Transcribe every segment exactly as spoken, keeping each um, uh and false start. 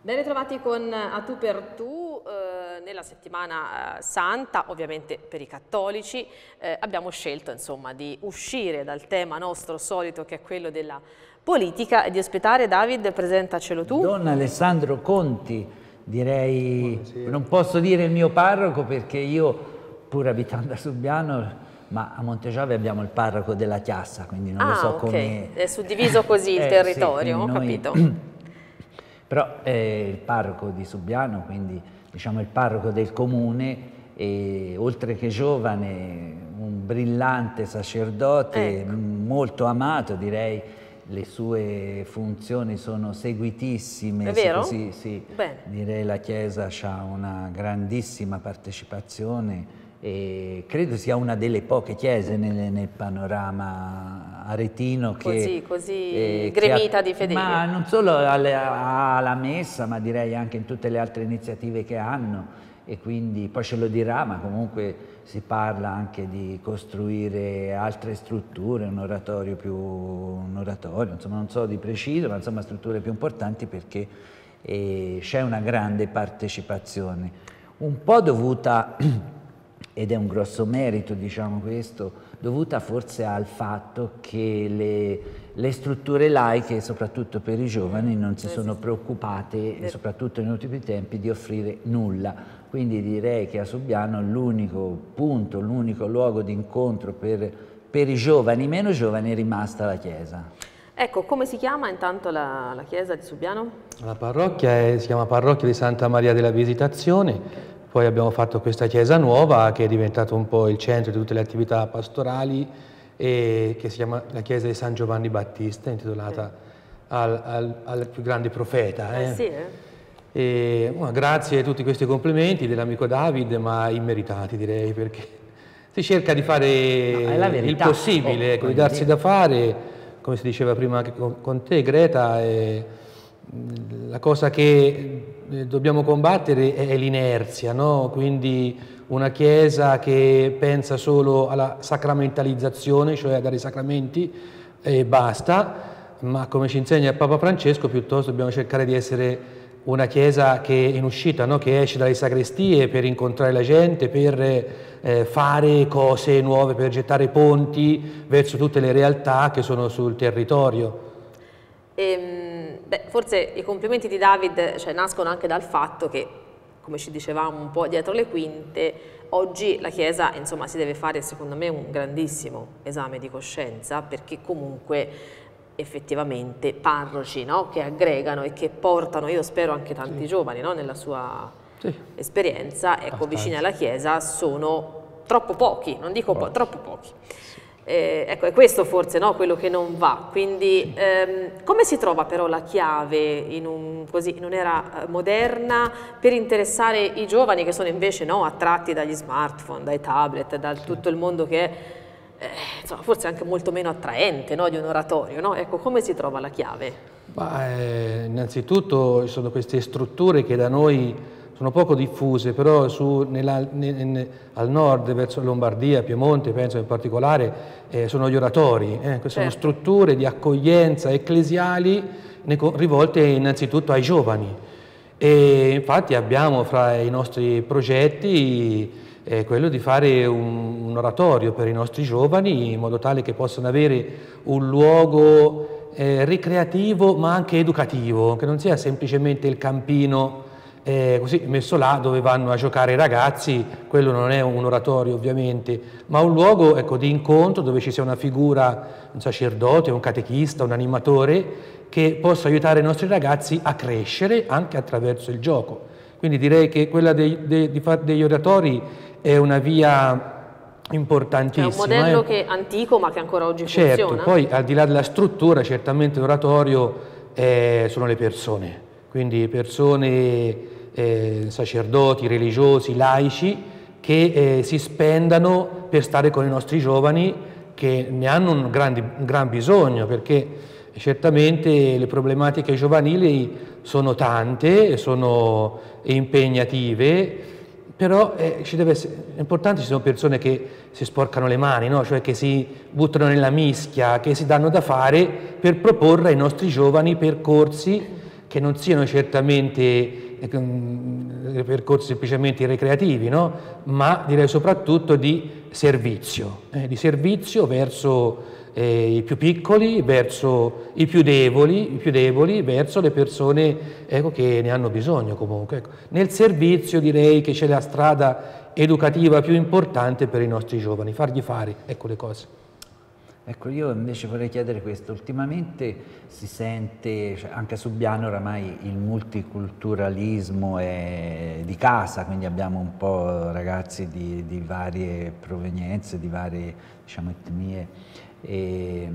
Ben ritrovati con A Tu per Tu, eh, nella settimana eh, santa, ovviamente per i cattolici, eh, abbiamo scelto insomma di uscire dal tema nostro solito che è quello della politica e di ospitare, David, presentacelo tu. Don Alessandro Conti, direi, buonasera. Non posso dire il mio parroco perché io, pur abitando a Subiano, ma a Montegiove abbiamo il parroco della Chiassa, quindi non ah, lo so okay. come... È suddiviso così il eh, territorio, sì, ho noi... capito. Però è il parroco di Subiano, quindi diciamo il parroco del comune, e oltre che giovane, un brillante sacerdote, ecco. Molto amato, direi, le sue funzioni sono seguitissime. È vero? Così, sì, direi la Chiesa ha una grandissima partecipazione e credo sia una delle poche chiese nel, nel panorama aretino che così, così eh, gremita ha, di fedeli. Ma non solo alla, alla messa, ma direi anche in tutte le altre iniziative che hanno, e quindi poi ce lo dirà, ma comunque si parla anche di costruire altre strutture, un oratorio più un oratorio, insomma non so di preciso, ma insomma strutture più importanti, perché eh, c'è una grande partecipazione, un po' dovuta ed è un grosso merito, diciamo questo, dovuta forse al fatto che le, le strutture laiche, soprattutto per i giovani, non si sono preoccupate, e soprattutto negli ultimi tempi, di offrire nulla. Quindi direi che a Subiano l'unico punto, l'unico luogo di incontro per, per i giovani, meno giovani, è rimasta la chiesa. Ecco, come si chiama intanto la, la chiesa di Subiano? La parrocchia è, si chiama Parrocchia di Santa Maria della Visitazione. Poi abbiamo fatto questa chiesa nuova che è diventato un po' il centro di tutte le attività pastorali, e che si chiama la chiesa di San Giovanni Battista, intitolata sì. al, al, al più grande profeta. Eh. Eh sì, eh? E, well, grazie a tutti questi complimenti dell'amico David, ma immeritati direi, perché si cerca di fare no, il possibile, oh, ecco, di darsi da fare, come si diceva prima anche con, con te Greta. E, la cosa che dobbiamo combattere è l'inerzia, no? Quindi una Chiesa che pensa solo alla sacramentalizzazione, cioè a dare i sacramenti e basta, ma come ci insegna Papa Francesco, piuttosto dobbiamo cercare di essere una Chiesa che è in uscita, no? Che esce dalle sacrestie per incontrare la gente, per eh, fare cose nuove, per gettare ponti verso tutte le realtà che sono sul territorio. Ehm... Beh, forse i complimenti di David cioè, nascono anche dal fatto che, come ci dicevamo un po' dietro le quinte, oggi la Chiesa insomma, si deve fare secondo me un grandissimo esame di coscienza, perché comunque effettivamente parroci, no? Che aggregano e che portano, io spero anche tanti sì. giovani, no? Nella sua sì. esperienza, ecco, vicini alla Chiesa, sono troppo pochi, non dico po', troppo pochi. Eh, ecco, è questo forse no, quello che non va, quindi ehm, come si trova però la chiave in un, così, in un'era moderna per interessare i giovani che sono invece no, attratti dagli smartphone, dai tablet, da sì. tutto il mondo che è eh, insomma, forse anche molto meno attraente no, di un oratorio, no? Ecco, come si trova la chiave? Ma, eh, innanzitutto ci sono queste strutture che da noi sono poco diffuse, però su, nella, ne, al nord, verso Lombardia, Piemonte, penso in particolare, eh, sono gli oratori. Eh, queste certo. sono strutture di accoglienza ecclesiali rivolte innanzitutto ai giovani. E infatti abbiamo fra i nostri progetti eh, quello di fare un, un oratorio per i nostri giovani, in modo tale che possano avere un luogo eh, ricreativo ma anche educativo, che non sia semplicemente il campino Eh, così messo là dove vanno a giocare i ragazzi. Quello non è un oratorio ovviamente, ma un luogo ecco, di incontro dove ci sia una figura, un sacerdote, un catechista, un animatore che possa aiutare i nostri ragazzi a crescere anche attraverso il gioco. Quindi direi che quella dei, dei, degli oratori è una via importantissima. È un modello eh. che è antico ma che ancora oggi certo, funziona. Poi al di là della struttura, certamente l'oratorio eh, sono le persone, quindi persone Eh, sacerdoti, religiosi, laici che eh, si spendano per stare con i nostri giovani, che ne hanno un, grandi, un gran bisogno, perché certamente le problematiche giovanili sono tante, sono impegnative, però eh, ci deve essere, è importante, ci sono persone che si sporcano le mani, no? Cioè che si buttano nella mischia, che si danno da fare per proporre ai nostri giovani percorsi che non siano certamente percorsi semplicemente ricreativi, no? Ma direi soprattutto di servizio, eh, di servizio verso eh, i più piccoli, verso i più deboli, i più deboli verso le persone, ecco, che ne hanno bisogno comunque. Ecco. Nel servizio direi che c'è la strada educativa più importante per i nostri giovani, fargli fare, ecco, le cose. Ecco, io invece vorrei chiedere questo. Ultimamente si sente, cioè, anche a Subiano oramai il multiculturalismo è di casa, quindi abbiamo un po' ragazzi di, di varie provenienze, di varie, diciamo, etnie. E,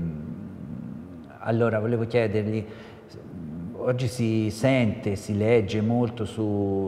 allora, volevo chiedergli, oggi si sente, si legge molto su,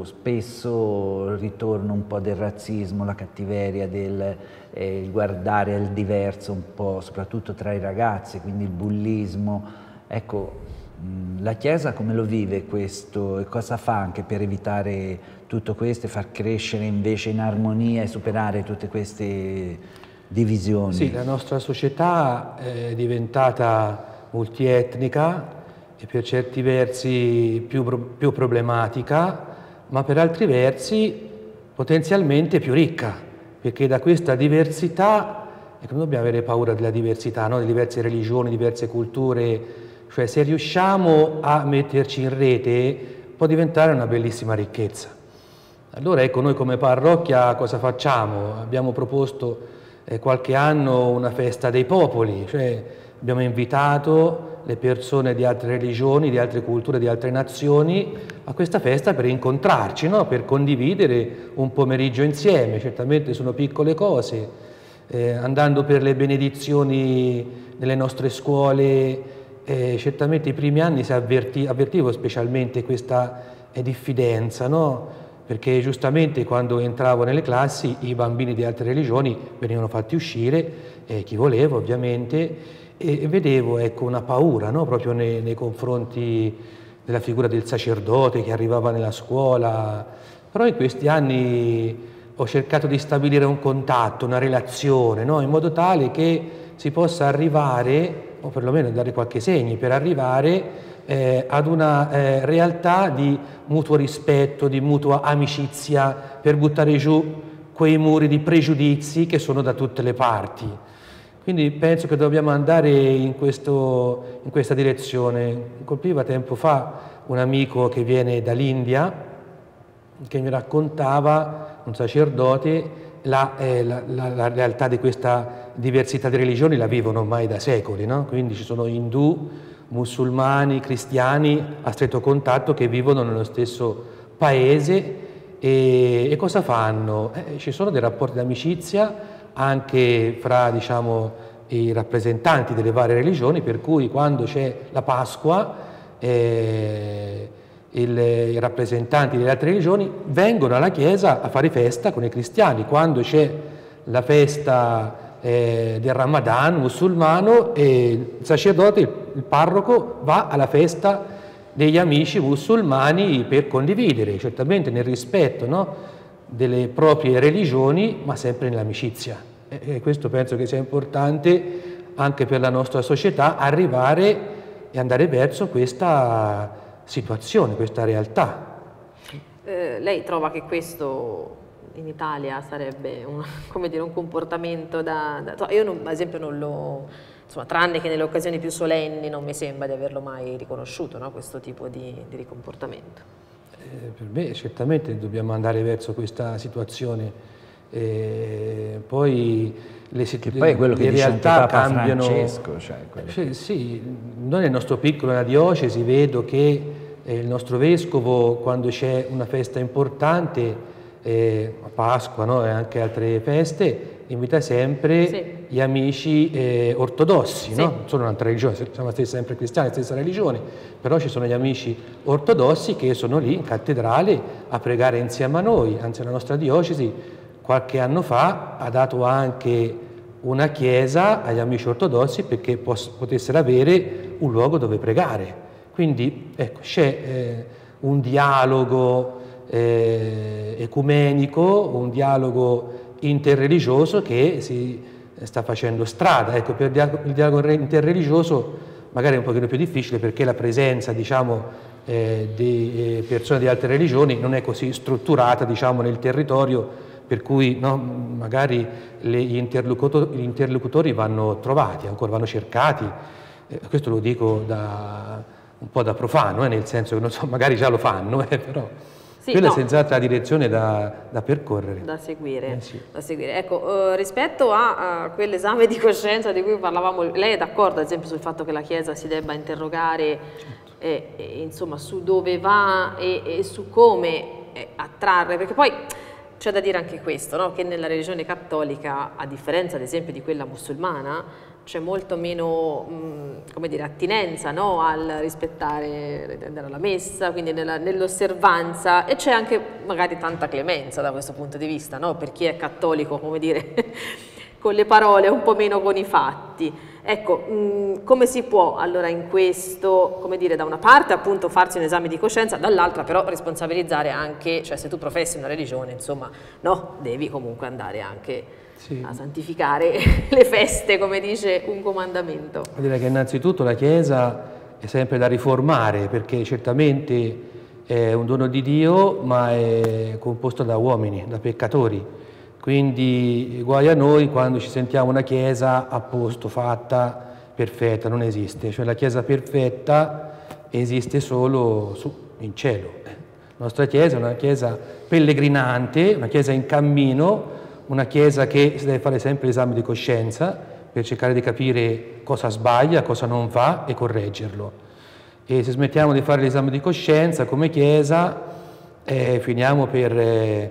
spesso il ritorno un po' del razzismo, la cattiveria, del eh, il guardare al diverso un po', soprattutto tra i ragazzi, quindi il bullismo. Ecco, mh, la Chiesa come lo vive questo e cosa fa anche per evitare tutto questo e far crescere invece in armonia e superare tutte queste divisioni? Sì, la nostra società è diventata multietnica e per certi versi più, più problematica, ma per altri versi potenzialmente più ricca, perché da questa diversità, ecco, non dobbiamo avere paura della diversità, no? Di diverse religioni, diverse culture, cioè se riusciamo a metterci in rete può diventare una bellissima ricchezza. Allora ecco, noi come parrocchia cosa facciamo? Abbiamo proposto eh, qualche anno una festa dei popoli, cioè abbiamo invitato le persone di altre religioni, di altre culture, di altre nazioni a questa festa per incontrarci, no? Per condividere un pomeriggio insieme. Certamente sono piccole cose, eh, andando per le benedizioni nelle nostre scuole, eh, certamente i primi anni si avverti, avvertivo specialmente questa eh, diffidenza, no? Perché giustamente quando entravo nelle classi i bambini di altre religioni venivano fatti uscire, eh, chi voleva ovviamente, e vedevo, ecco, una paura, no? Proprio nei, nei confronti della figura del sacerdote che arrivava nella scuola. Però in questi anni ho cercato di stabilire un contatto, una relazione, no? In modo tale che si possa arrivare, o perlomeno dare qualche segno per arrivare eh, ad una eh, realtà di mutuo rispetto, di mutua amicizia, per buttare giù quei muri di pregiudizi che sono da tutte le parti. Quindi penso che dobbiamo andare in, questo, in questa direzione. Mi colpiva tempo fa un amico che viene dall'India, che mi raccontava, un sacerdote, la, eh, la, la, la realtà di questa diversità di religioni la vivono ormai da secoli, no? Quindi ci sono indù, musulmani, cristiani a stretto contatto che vivono nello stesso paese e, e cosa fanno? Eh, ci sono dei rapporti d'amicizia anche fra, diciamo, i rappresentanti delle varie religioni, per cui quando c'è la Pasqua eh, il, i rappresentanti delle altre religioni vengono alla chiesa a fare festa con i cristiani. Quando c'è la festa eh, del Ramadan musulmano, eh, il sacerdote, il, il parroco va alla festa degli amici musulmani per condividere, certamente nel rispetto, no? Delle proprie religioni, ma sempre nell'amicizia. E questo penso che sia importante anche per la nostra società, arrivare e andare verso questa situazione, questa realtà. Eh, lei trova che questo in Italia sarebbe un, come dire, un comportamento da... da io non, ad esempio non lo... Insomma, tranne che nelle occasioni più solenni non mi sembra di averlo mai riconosciuto, no? Questo tipo di, di comportamento. Eh, per me certamente dobbiamo andare verso questa situazione. Eh, poi le, che poi è quello le che dice realtà anche Papa cambiano. Francesco, cioè sì, sì, noi nel nostro piccolo, nella diocesi, vedo che eh, il nostro vescovo, quando c'è una festa importante, eh, a Pasqua, no? E anche altre feste, invita sempre sì. gli amici eh, ortodossi, sì. no? Non sono un'altra religione, siamo sempre cristiani, stessa religione, però ci sono gli amici ortodossi che sono lì in cattedrale a pregare insieme a noi. Anzi, la nostra diocesi qualche anno fa ha dato anche una chiesa agli amici ortodossi perché potessero avere un luogo dove pregare. Quindi ecco, c'è eh, un dialogo eh, ecumenico, un dialogo interreligioso che si sta facendo strada. Ecco, per il dialogo interreligioso magari è un pochino più difficile perché la presenza, diciamo, eh, di persone di altre religioni non è così strutturata, diciamo, nel territorio, per cui no, magari le, gli, interlocutori, gli interlocutori vanno trovati, ancora vanno cercati. Eh, questo lo dico da, un po' da profano, eh, nel senso che non so, magari già lo fanno, eh, però sì, quella no. è senz'altro la direzione da, da percorrere. Da seguire. Eh, sì. da seguire. Ecco, eh, rispetto a, a quell'esame di coscienza di cui parlavamo, lei è d'accordo ad esempio sul fatto che la Chiesa si debba interrogare certo. eh, eh, insomma, su dove va e, e su come eh, attrarre, perché poi c'è da dire anche questo, no? Che nella religione cattolica, a differenza ad esempio di quella musulmana, c'è molto meno mh, come dire, attinenza, no? Al rispettare, andare alla messa, quindi nell'osservanza, e c'è anche magari tanta clemenza da questo punto di vista, no? Per chi è cattolico, come dire, con le parole, un po' meno con i fatti. Ecco, mh, come si può allora in questo, come dire, da una parte appunto farsi un esame di coscienza, dall'altra però responsabilizzare anche, cioè se tu professi una religione, insomma, no, devi comunque andare anche sì. a santificare le feste, come dice un comandamento. Direi che innanzitutto la Chiesa è sempre da riformare, perché certamente è un dono di Dio, ma è composto da uomini, da peccatori. Quindi guai a noi quando ci sentiamo una Chiesa a posto, fatta, perfetta, non esiste. Cioè la Chiesa perfetta esiste solo su, in cielo. La nostra Chiesa è una Chiesa pellegrinante, una Chiesa in cammino, una Chiesa che si deve fare sempre l'esame di coscienza per cercare di capire cosa sbaglia, cosa non va e correggerlo. E se smettiamo di fare l'esame di coscienza come Chiesa, eh, finiamo per... Eh,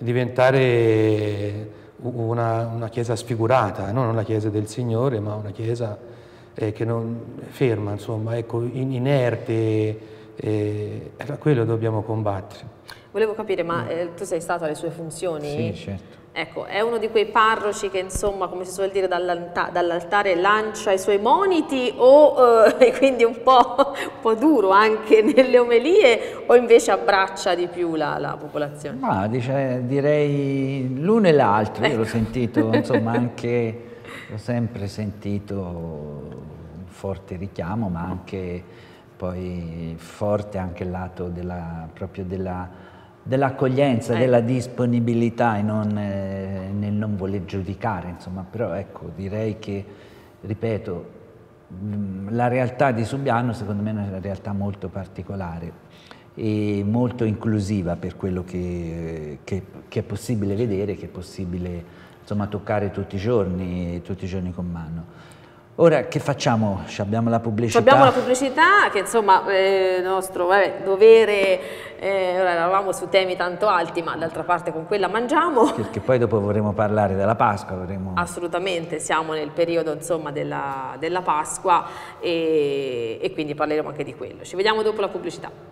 diventare una, una Chiesa sfigurata, non una Chiesa del Signore, ma una Chiesa eh, che non è ferma, insomma, ecco, in, inerte, eh, a quello dobbiamo combattere. Volevo capire, ma eh, tu sei stato alle sue funzioni? Sì, certo. Ecco, è uno di quei parroci che, insomma, come si suol dire, dall'altare lancia i suoi moniti, o eh, quindi un po', un po' duro anche nelle omelie, o invece abbraccia di più la, la popolazione? No, dice, direi l'uno e l'altro, io l'ho sentito, insomma, anche, l'ho sempre sentito un forte richiamo, ma anche poi forte anche il lato della, proprio della... dell'accoglienza, eh. della disponibilità e non, eh, nel non voler giudicare, insomma, però ecco, direi che, ripeto, la realtà di Subiano secondo me è una realtà molto particolare e molto inclusiva per quello che, che, che è possibile vedere, che è possibile, insomma, toccare tutti i giorni, tutti i giorni con mano. Ora che facciamo? Abbiamo la pubblicità? Abbiamo la pubblicità che insomma è il nostro vabbè, dovere, eh, ora eravamo su temi tanto alti, ma d'altra parte con quella mangiamo. Perché poi dopo vorremmo parlare della Pasqua. Vorremmo... Assolutamente, siamo nel periodo insomma della, della Pasqua e, e quindi parleremo anche di quello. Ci vediamo dopo la pubblicità.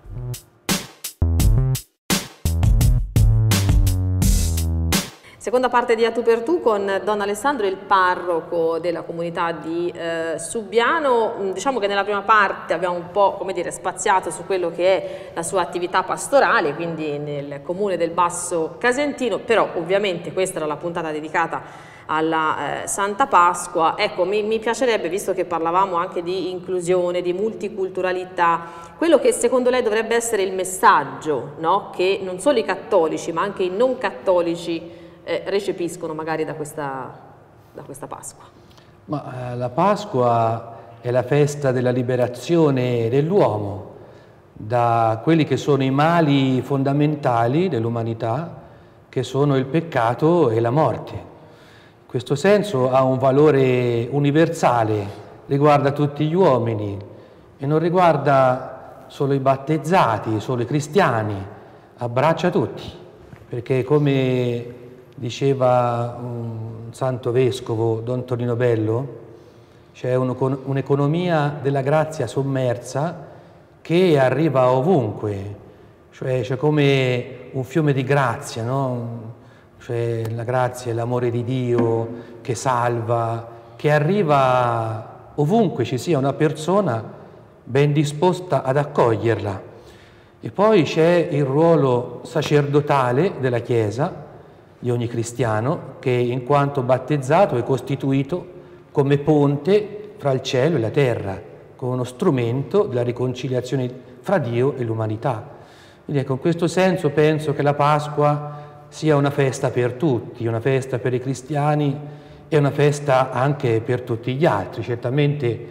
Seconda parte di A Tu per Tu con Don Alessandro, il parroco della comunità di eh, Subiano. Diciamo che nella prima parte abbiamo un po', come dire, spaziato su quello che è la sua attività pastorale, quindi nel comune del Basso Casentino, però ovviamente questa era la puntata dedicata alla eh, Santa Pasqua. Ecco, mi, mi piacerebbe, visto che parlavamo anche di inclusione, di multiculturalità, quello che secondo lei dovrebbe essere il messaggio, no? Che non solo i cattolici ma anche i non cattolici Eh, recepiscono magari da questa, da questa Pasqua. Ma, eh, la Pasqua è la festa della liberazione dell'uomo da quelli che sono i mali fondamentali dell'umanità, che sono il peccato e la morte. In questo senso ha un valore universale, riguarda tutti gli uomini e non riguarda solo i battezzati, solo i cristiani, abbraccia tutti, perché come diceva un santo vescovo, Don Tonino Bello, c'è un'economia della grazia sommersa che arriva ovunque, cioè c'è come un fiume di grazia, no? Cioè la grazia è l'amore di Dio che salva, che arriva ovunque ci sia una persona ben disposta ad accoglierla. E poi c'è il ruolo sacerdotale della Chiesa, di ogni cristiano, che in quanto battezzato è costituito come ponte fra il cielo e la terra, come uno strumento della riconciliazione fra Dio e l'umanità. Quindi ecco, in questo senso penso che la Pasqua sia una festa per tutti, una festa per i cristiani e una festa anche per tutti gli altri. Certamente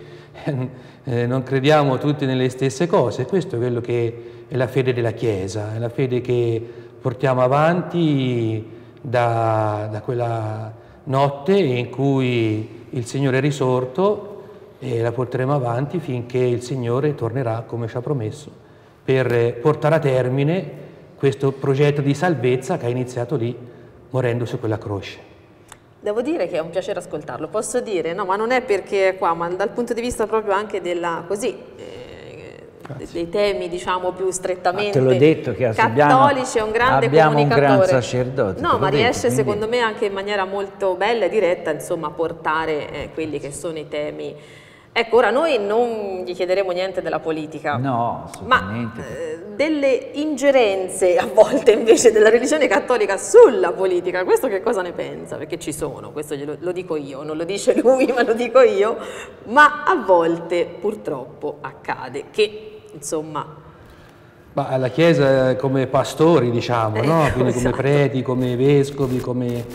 eh, non crediamo tutti nelle stesse cose, questo è quello che è la fede della Chiesa, è la fede che portiamo avanti da, da quella notte in cui il Signore è risorto, e la porteremo avanti finché il Signore tornerà, come ci ha promesso, per portare a termine questo progetto di salvezza che ha iniziato lì, morendo su quella croce. Devo dire che è un piacere ascoltarlo, posso dire, no, ma non è perché è qua, ma dal punto di vista proprio anche della, così, eh, dei temi, diciamo, più strettamente te l'ho detto che cattolici, è un grande abbiamo comunicatore. un gran sacerdote. No, ma riesce detto, secondo me anche in maniera molto bella e diretta, insomma, a portare eh, quelli che sono i temi. Ecco, ora noi non gli chiederemo niente della politica, no, assolutamente. ma eh, delle ingerenze a volte invece della religione cattolica sulla politica, questo che cosa ne pensa? Perché ci sono, questo glielo, lo dico io, non lo dice lui ma lo dico io, ma a volte purtroppo accade che, insomma... Ma la Chiesa come pastori, diciamo, eh, no? Quindi esatto. come preti, come vescovi, come,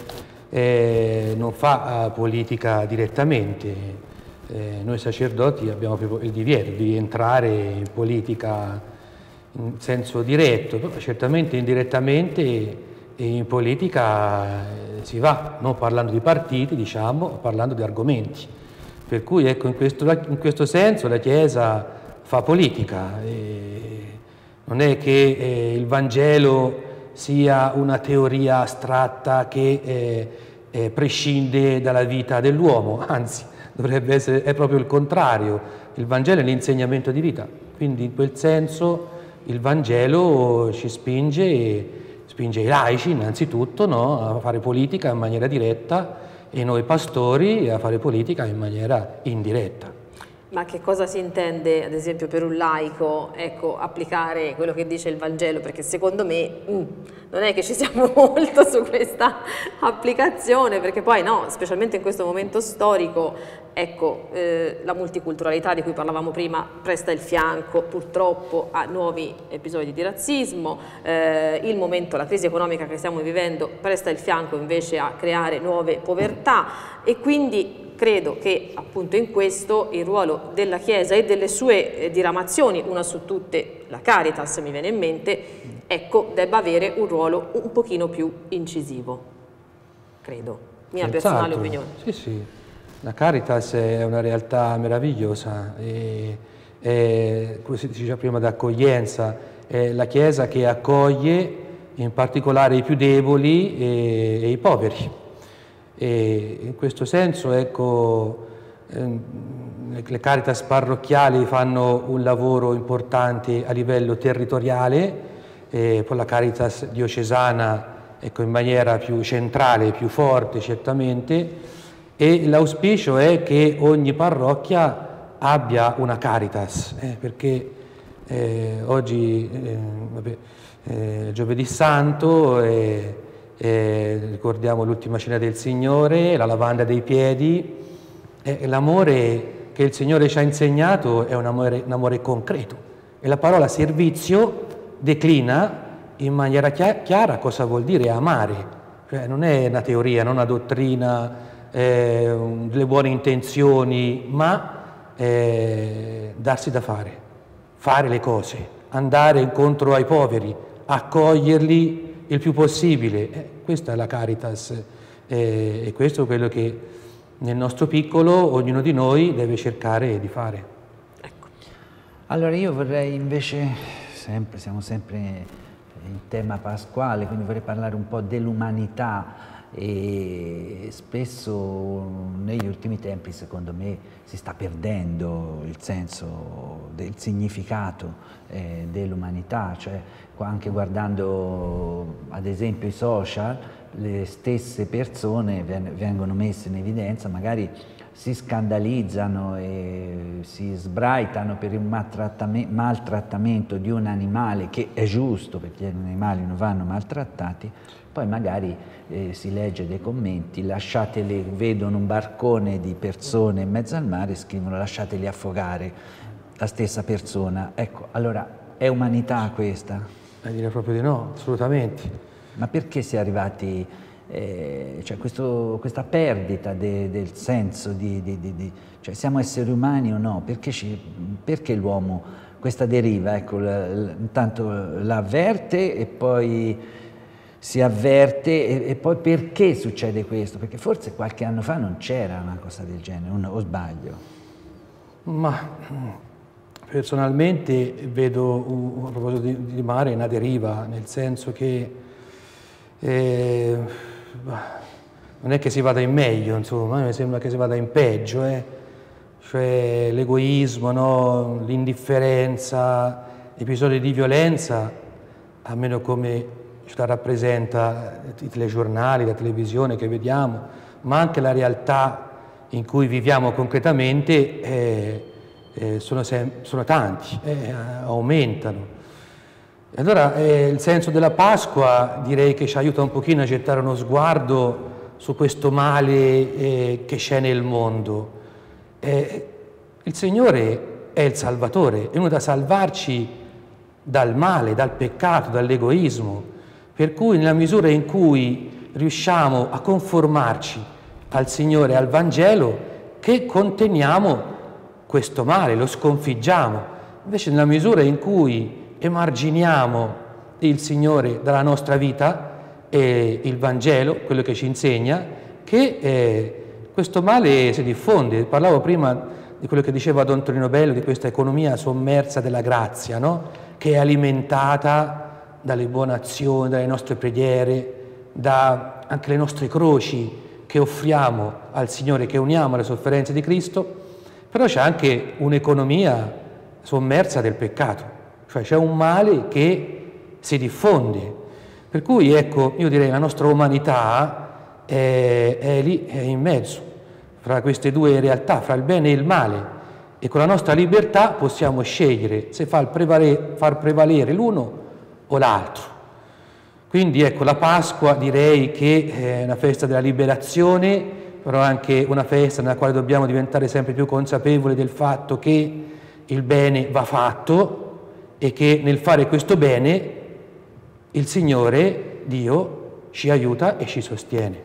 eh, non fa uh, politica direttamente. Eh, noi sacerdoti abbiamo proprio il divieto di entrare in politica in senso diretto, però certamente indirettamente in politica eh, si va, non parlando di partiti, diciamo, parlando di argomenti. Per cui ecco, in questo, in questo senso la Chiesa fa politica. E non è che eh, il Vangelo sia una teoria astratta che eh, eh, prescinde dalla vita dell'uomo, anzi, dovrebbe essere, è proprio il contrario. Il Vangelo è l'insegnamento di vita, quindi in quel senso il Vangelo ci spinge, spinge i laici innanzitutto, no, a fare politica in maniera diretta e noi pastori a fare politica in maniera indiretta. Ma che cosa si intende, ad esempio, per un laico, ecco, applicare quello che dice il Vangelo? Perché secondo me mm, non è che ci siamo molto su questa applicazione, perché poi no, specialmente in questo momento storico, ecco, eh, la multiculturalità di cui parlavamo prima presta il fianco purtroppo a nuovi episodi di razzismo, eh, il momento, la crisi economica che stiamo vivendo presta il fianco invece a creare nuove povertà e quindi credo che appunto in questo il ruolo della Chiesa e delle sue eh, diramazioni, una su tutte la Caritas mi viene in mente, ecco, debba avere un ruolo un pochino più incisivo, credo, mia Senz'altro. personale opinione. Sì, sì, la Caritas è una realtà meravigliosa, e, è, come si diceva prima, d'accoglienza, è la Chiesa che accoglie in particolare i più deboli e, e i poveri. E in questo senso, ecco, ehm, le Caritas parrocchiali fanno un lavoro importante a livello territoriale, e poi la Caritas diocesana, ecco, in maniera più centrale, più forte certamente, e l'auspicio è che ogni parrocchia abbia una Caritas, eh, perché eh, oggi, eh, vabbè, eh, giovedì santo, eh, Eh, ricordiamo l'ultima cena del Signore, la lavanda dei piedi, eh, l'amore che il Signore ci ha insegnato è un amore, un amore concreto, e la parola servizio declina in maniera chiara cosa vuol dire amare, cioè non è una teoria, non una dottrina, eh, delle buone intenzioni, ma eh, darsi da fare, fare le cose, andare incontro ai poveri, accoglierli il più possibile. Eh, questa è la Caritas, eh, e questo è quello che nel nostro piccolo ognuno di noi deve cercare di fare. Ecco. Allora io vorrei invece, sempre, siamo sempre in tema pasquale, quindi vorrei parlare un po' dell'umanità, e spesso negli ultimi tempi secondo me si sta perdendo il senso del significato eh, dell'umanità, cioè anche guardando ad esempio i social, le stesse persone vengono messe in evidenza magari si scandalizzano e si sbraitano per il maltrattamento di un animale, che è giusto perché gli animali non vanno maltrattati, poi magari eh, si legge dei commenti, lasciateli, vedono un barcone di persone in mezzo al mare e scrivono lasciateli affogare la stessa persona. Ecco, allora è umanità questa? Eh, direi proprio di no, assolutamente. Ma perché si è arrivati... Eh, cioè questo, questa perdita de, del senso di, di, di, di cioè siamo esseri umani o no? Perché, perché l'uomo questa deriva, ecco, intanto l'avverte e poi si avverte e, e poi perché succede questo? Perché forse qualche anno fa non c'era una cosa del genere, un, o sbaglio? Ma personalmente vedo, a proposito di, di mare, una deriva, nel senso che eh, non è che si vada in meglio, insomma, mi sembra che si vada in peggio, eh? Cioè l'egoismo, no? L'indifferenza, episodi di violenza, almeno come ce la rappresenta i telegiornali, la televisione che vediamo, ma anche la realtà in cui viviamo concretamente, eh, eh, sono, sono tanti, eh, aumentano. E allora eh, il senso della Pasqua direi che ci aiuta un pochino a gettare uno sguardo su questo male eh, che c'è nel mondo. Eh, il Signore è il Salvatore, è venuto a salvarci dal male, dal peccato, dall'egoismo, per cui nella misura in cui riusciamo a conformarci al Signore e al Vangelo, che conteniamo questo male, lo sconfiggiamo. Invece nella misura in cui emarginiamo il Signore dalla nostra vita e il Vangelo, quello che ci insegna, che eh, questo male si diffonde. Parlavo prima di quello che diceva Don Tonino Bello, di questa economia sommersa della grazia, no? Che è alimentata dalle buone azioni, dalle nostre preghiere, da anche le nostre croci che offriamo al Signore, che uniamo alle sofferenze di Cristo, però c'è anche un'economia sommersa del peccato. Cioè c'è un male che si diffonde, per cui ecco, io direi la nostra umanità è, è lì, è in mezzo, fra queste due realtà, fra il bene e il male, e con la nostra libertà possiamo scegliere se far prevalere, far prevalere l'uno o l'altro. Quindi ecco, la Pasqua direi che è una festa della liberazione, però anche una festa nella quale dobbiamo diventare sempre più consapevoli del fatto che il bene va fatto, e che nel fare questo bene il Signore, Dio, ci aiuta e ci sostiene.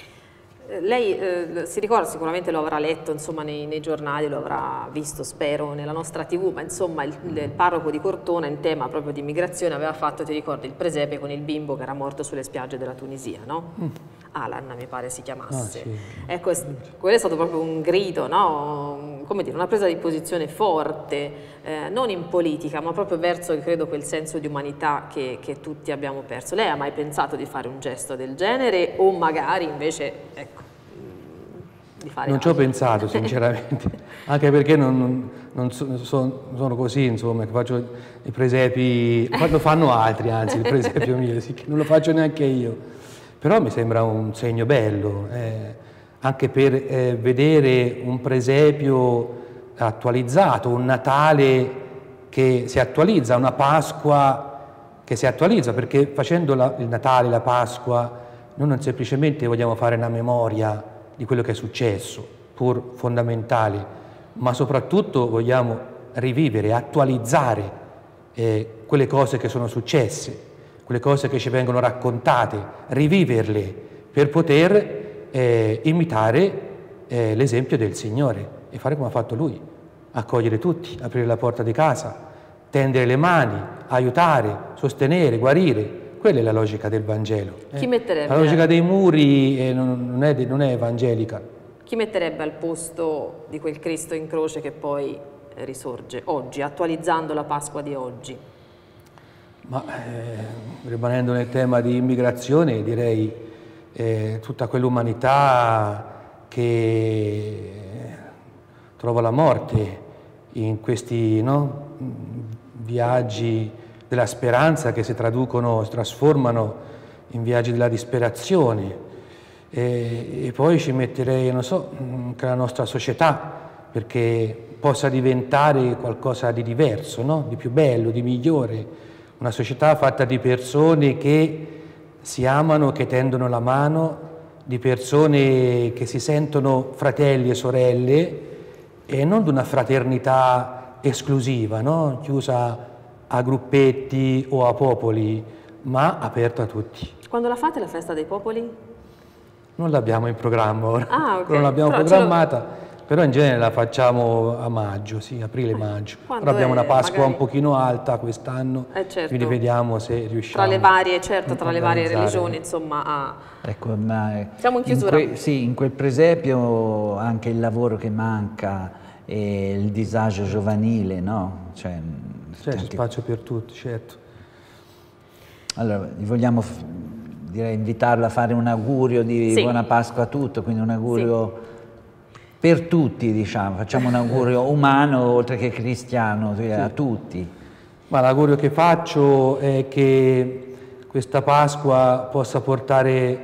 Lei eh, si ricorda, sicuramente lo avrà letto insomma, nei, nei giornali, lo avrà visto, spero, nella nostra tivù, ma insomma il, il parroco di Cortona in tema proprio di immigrazione aveva fatto, ti ricordi, il presepe con il bimbo che era morto sulle spiagge della Tunisia, no? Mm. Alan mi pare si chiamasse. Ah, sì. Ecco, quello è stato proprio un grido, no? Come dire, una presa di posizione forte, eh, non in politica, ma proprio verso, credo, quel senso di umanità che, che tutti abbiamo perso. Lei ha mai pensato di fare un gesto del genere o magari invece, ecco, di fare non ci ho pensato sinceramente, anche perché non, non, non so, so, sono così, insomma, che faccio i presepi, lo fanno altri anzi, il presepio mio, sì, che non lo faccio neanche io, però mi sembra un segno bello, eh, anche per eh, vedere un presepio attualizzato, un Natale che si attualizza, una Pasqua che si attualizza, perché facendo la, il Natale, la Pasqua, noi non semplicemente vogliamo fare una memoria di quello che è successo, pur fondamentale, ma soprattutto vogliamo rivivere, attualizzare eh, quelle cose che sono successe, quelle cose che ci vengono raccontate, riviverle per poter eh, imitare eh, l'esempio del Signore e fare come ha fatto Lui, accogliere tutti, aprire la porta di casa, tendere le mani, aiutare, sostenere, guarire. Quella è la logica del Vangelo. Chi metterebbe... La logica dei muri eh, non, è, non è evangelica. Chi metterebbe al posto di quel Cristo in croce che poi risorge oggi, attualizzando la Pasqua di oggi? Ma eh, rimanendo nel tema di immigrazione, direi eh, tutta quell'umanità che trova la morte in questi no, viaggi della speranza che si traducono, si trasformano in viaggi della disperazione. E, e poi ci metterei, non so, anche la nostra società, perché possa diventare qualcosa di diverso, no? Di più bello, di migliore, una società fatta di persone che si amano, che tendono la mano, di persone che si sentono fratelli e sorelle, e non di una fraternità esclusiva, no? Chiusa a gruppetti o a popoli, ma aperta a tutti. Quando la fate la festa dei popoli? Non l'abbiamo in programma ora, ah, okay. non l'abbiamo Però programmata. Però in genere la facciamo a maggio, sì, aprile-maggio. Quando Però abbiamo è, una Pasqua magari... un pochino alta quest'anno, eh, certo. quindi vediamo se riusciamo. Tra le varie, certo, tra le varie religioni, insomma, a... Ecco, ma siamo in chiusura. In que, sì, in quel presepio anche il lavoro che manca e il disagio giovanile, no? Cioè, c'è anche... spazio per tutti, certo. Allora, vogliamo direi invitarlo a fare un augurio di sì. buona Pasqua a tutto, quindi un augurio... Sì. Per tutti, diciamo, facciamo un augurio umano oltre che cristiano, sì. a tutti. Ma l'augurio che faccio è che questa Pasqua possa portare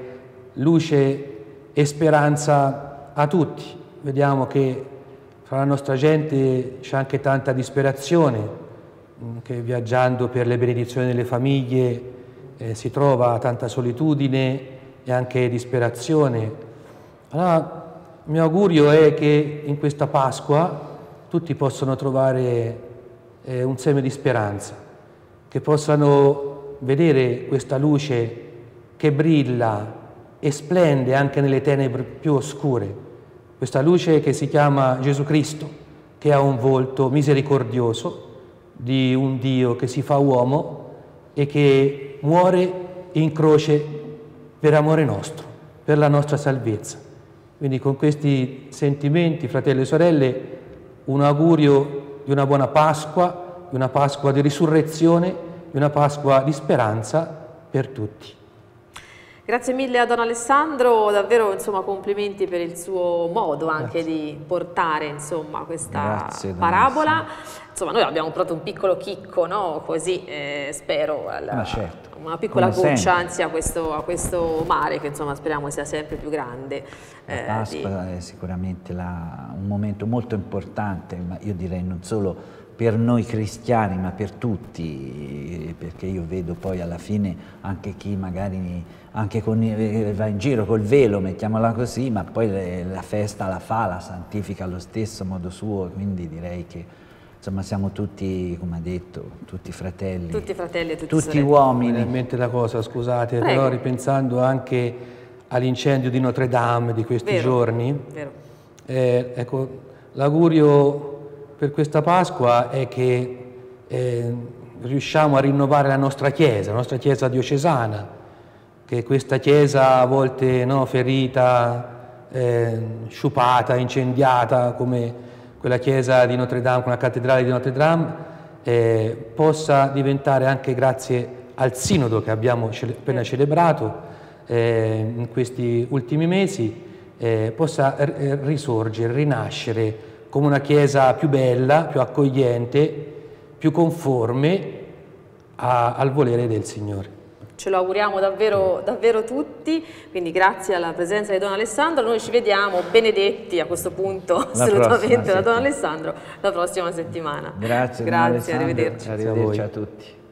luce e speranza a tutti. Vediamo che fra la nostra gente c'è anche tanta disperazione, che viaggiando per le benedizioni delle famiglie eh, si trova tanta solitudine e anche disperazione. Allora, il mio augurio è che in questa Pasqua tutti possano trovare eh, un seme di speranza, che possano vedere questa luce che brilla e splende anche nelle tenebre più oscure, questa luce che si chiama Gesù Cristo, che ha un volto misericordioso di un Dio che si fa uomo e che muore in croce per amore nostro, per la nostra salvezza. Quindi con questi sentimenti, fratelli e sorelle, un augurio di una buona Pasqua, di una Pasqua di risurrezione, di una Pasqua di speranza per tutti. Grazie mille a Don Alessandro, davvero insomma, complimenti per il suo modo anche Grazie. di portare insomma, questa Grazie, parabola. Insomma, noi abbiamo portato un piccolo chicco, no? Così eh, spero, alla, certo. una piccola Come goccia sempre. anzi a questo, a questo mare che insomma speriamo sia sempre più grande. La Pasqua di... è sicuramente la, un momento molto importante, ma io direi non solo per noi cristiani ma per tutti, perché io vedo poi alla fine anche chi magari anche con, va in giro col velo, mettiamola così, ma poi le, la festa la fa, la santifica allo stesso modo suo, quindi direi che insomma siamo tutti, come ha detto, tutti fratelli. Tutti fratelli e tutti, tutti uomini. Mi viene in mente la cosa, scusate, Prego. però ripensando anche all'incendio di Notre Dame di questi vero, giorni, vero. Eh, ecco, l'augurio per questa Pasqua è che eh, riusciamo a rinnovare la nostra Chiesa, la nostra Chiesa diocesana, che questa Chiesa a volte no, ferita, eh, sciupata, incendiata, come quella Chiesa di Notre Dame, quella cattedrale di Notre Dame, eh, possa diventare anche grazie al Sinodo che abbiamo cele appena celebrato eh, in questi ultimi mesi, eh, possa risorgere, rinascere come una Chiesa più bella, più accogliente, più conforme a, al volere del Signore. Ce lo auguriamo davvero, davvero tutti, quindi grazie alla presenza di Don Alessandro, noi ci vediamo benedetti a questo punto la assolutamente da Don Alessandro la prossima settimana. Grazie, grazie, arrivederci. Arrivederci a tutti.